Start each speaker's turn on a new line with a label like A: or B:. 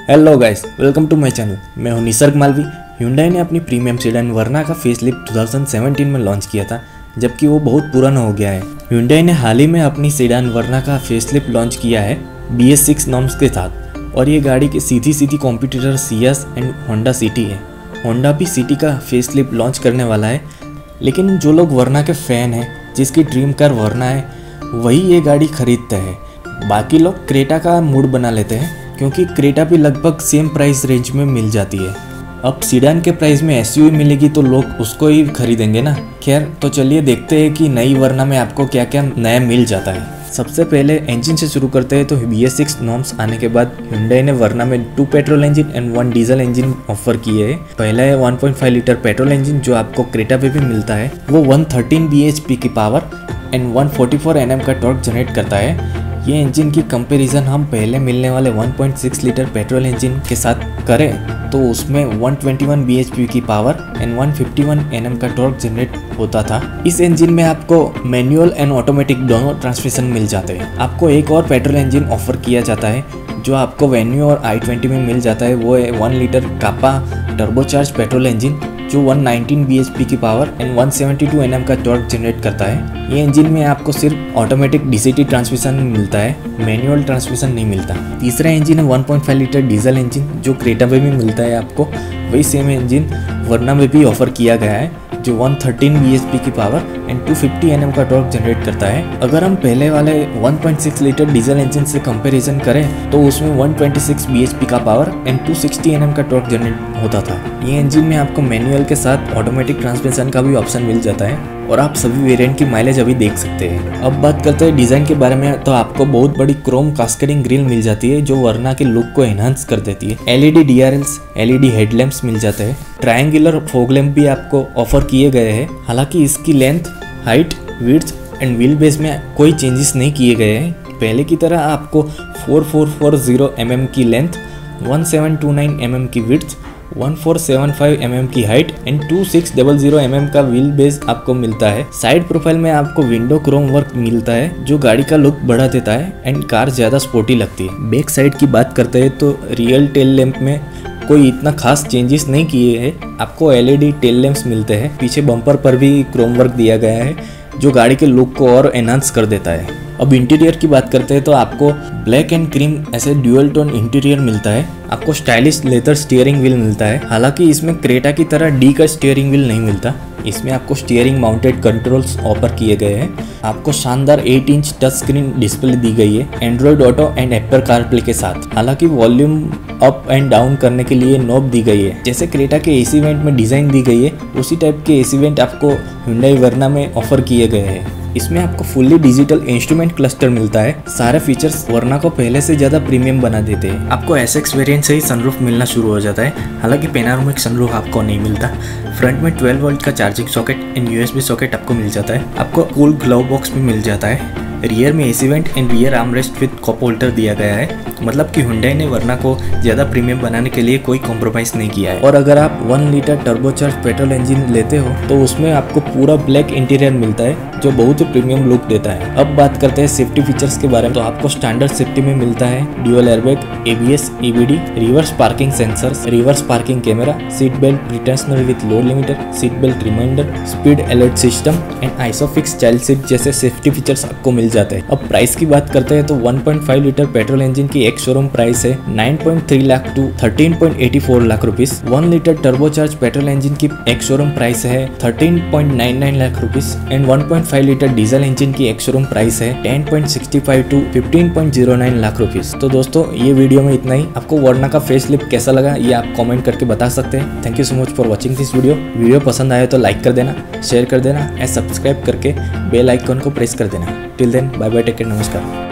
A: Hello guys, welcome to my channel. मैं हूं Nisarga Malvi. Hyundai ने अपनी प्रीमियम सेडान वर्ना का फेसलिफ्ट 2017 में लॉन्च किया था, जबकि वो बहुत पुराना हो गया है। Hyundai ने हाल ही में अपनी सेडान वर्ना का फेसलिफ्ट लॉन्च किया है BS6 नॉर्म्स के साथ, और ये गाड़ी के सीधी competitor Ciaz and Honda City है। होंडा भी सिटी का फेसलिफ्ट लॉन्च करने वाला है, लेकिन जो लोग वर्ना के फ़ैन हैं, जिसकी ड्रीम कार वर्ना है, वही ये गाड़ी खरीदते हैं। बाकी लोग क्रेटा का मूड बना लेते हैं, क्योंकि क्रेटा भी लगभग सेम प्राइस रेंज में मिल जाती है। अब सीडान के प्राइस में SUV मिलेगी तो लोग उसको ही खरीदेंगे ना। खैर, तो चलिए देखते हैं कि नई वर्ना में आपको क्या क्या नया मिल जाता है। सबसे पहले इंजन से शुरू करते हैं। तो BS6 नॉर्म्स आने के बाद Hyundai ने वर्ना में 2 petrol engine and 1 diesel engine offer किए है। पहला है 1.5 लीटर पेट्रोल इंजन, जो आपको क्रेटा पे भी मिलता है। वो 113 bhp की पावर एंड 144 Nm का टॉर्क जनरेट करता है। ये इंजन की कंपैरिजन हम पहले मिलने वाले 1.6 लीटर पेट्रोल इंजन के साथ करें तो उसमें 121 bhp की पावर एंड 151 Nm का टॉर्क जनरेट होता था। इस इंजन में आपको मैनुअल एंड ऑटोमेटिक दोनों ट्रांसमिशन मिल जाते हैं। आपको एक और पेट्रोल इंजन ऑफर किया जाता है, जो आपको वेन्यू और i20 में मिल जाता है। वो है 1 litre Kappa turbocharge petrol engine, जो 119 bhp की पावर एंड 172 Nm का टॉर्क जनरेट करता है। ये इंजन में आपको सिर्फ ऑटोमेटिक DCT ट्रांसमिशन मिलता है, मैनुअल ट्रांसमिशन नहीं मिलता। तीसरा इंजन है 1.5 लीटर डीजल इंजन, जो क्रेटा में भी मिलता है आपको। वही सेम इंजन वर्ना में भी ऑफर किया गया है, जो 113 bhp की पावर एंड 250 Nm का टॉर्क जनरेट करता है। अगर हम पहले वाले 1.6 लीटर डीजल इंजन से कंपैरिजन करें तो उसमें 126 bhp का पावर एंड 260 Nm का टॉर्क जनरेट होता था। ये इंजन में आपको मैनुअल के साथ ऑटोमेटिक ट्रांसमिशन का भी ऑप्शन मिल जाता है, और आप सभी वेरिएंट की माइलेज अभी देख सकते हैं। अब बात करते हैं डिज़ाइन के बारे में। तो आपको बहुत बड़ी क्रोम कास्केडिंग ग्रिल मिल जाती है, जो वर्ना के लुक को एनहांस कर देती है। LED DRLs, LED हेडलैम्प्स मिल जाते हैं। ट्रायंगुलर फॉग लैंप भी आपको ऑफर किए गए हैं। हालांकि इसकी length, height, width and wheel base में कोई चेंजेस नहीं किए गए हैं। पहले की तरह आपको 4440 mm की लेंथ, 1729 mm की विड्थ, 1475 mm की हाइट एंड 2600 mm का व्हील बेस आपको मिलता है। साइड प्रोफाइल में आपको विंडो क्रोम वर्क मिलता है, जो गाड़ी का लुक बढ़ा देता है एंड कार ज़्यादा स्पोर्टी लगती है। बैक साइड की बात करते हैं तो रियल टेल लैंप में कोई इतना खास चेंजेस नहीं किए हैं। आपको LED टेल लैंप्स मिलते हैं। पीछे बम्पर पर भी क्रोम वर्क दिया गया है, जो गाड़ी के लुक को और एनहांस कर देता है। अब इंटीरियर की बात करते हैं तो आपको ब्लैक एंड क्रीम ऐसे ड्यूअल टोन इंटीरियर मिलता है। आपको स्टाइलिश लेदर स्टीयरिंग व्हील मिलता है। हालांकि इसमें क्रेटा की तरह D का स्टीयरिंग व्हील नहीं मिलता। इसमें आपको स्टीयरिंग माउंटेड कंट्रोल्स ऑफर किए गए हैं। आपको शानदार 8 इंच टच स्क्रीन डिस्प्ले दी गई है, Android Auto and Apple CarPlay के साथ। हालांकि वॉल्यूम अप एंड डाउन करने के लिए नॉब दी गई है। जैसे क्रेटा के AC वेंट में डिजाइन दी गई है, उसी टाइप के AC वेंट आपको Hyundai वर्ना में ऑफर किए गए हैं। इसमें आपको फुल्ली डिजिटल इंस्ट्रूमेंट क्लस्टर मिलता है। सारे फीचर्स वर्ना को पहले से ज़्यादा प्रीमियम बना देते हैं। आपको SX वेरिएंट से ही सनरूफ मिलना शुरू हो जाता है। हालांकि पैनोरामिक सनरूफ आपको नहीं मिलता। फ्रंट में 12 वोल्ट का charging socket and USB socket आपको मिल जाता है। आपको कूल ग्लव बॉक्स भी मिल जाता है। रियर में AC vent and rear armrest with cup holder दिया गया है। मतलब कि Hyundai ने वर्ना को ज़्यादा प्रीमियम बनाने के लिए कोई कॉम्प्रोमाइज़ नहीं किया है। और अगर आप 1 लीटर टर्बोचार्ज पेट्रोल इंजन लेते हो तो उसमें आपको पूरा ब्लैक इंटीरियर मिलता है, जो बहुत ही प्रीमियम लुक देता है। अब बात करते हैं सेफ्टी फीचर्स के बारे में। तो आपको स्टैंडर्ड सेफ्टी में मिलता है dual airbag, ABS, EBD, reverse parking sensors, reverse parking camera, seat belt pretensioner with load limiter, seat belt reminder, speed alert system and Isofix child seat जैसे सेफ्टी फीचर्स आपको मिल जाते हैं। अब प्राइस की बात करते हैं तो 1.5 लीटर पेट्रोल इंजन की एक शोरूम प्राइस है 9.3 lakh to 13.84 lakh rupees. 1 litre turbocharge petrol engine की एक शोरूम प्राइस है 13.99 lakh rupees and 1.5 litre diesel engine की एक शोरूम प्राइस है 10.65 टू 15.09 लाख रुपीस। तो दोस्तों, ये वीडियो में इतना ही। आपको वर्ना का फेसलिफ्ट कैसा लगा ये आप कमेंट करके बता सकते हैं। Thank you so much for watching this video पसंद आए तो लाइक कर देना, शेयर कर देना एंड सब्सक्राइब करके बेल आइकन को प्रेस कर देना। Till then, bye bye, take care, नमस्कार।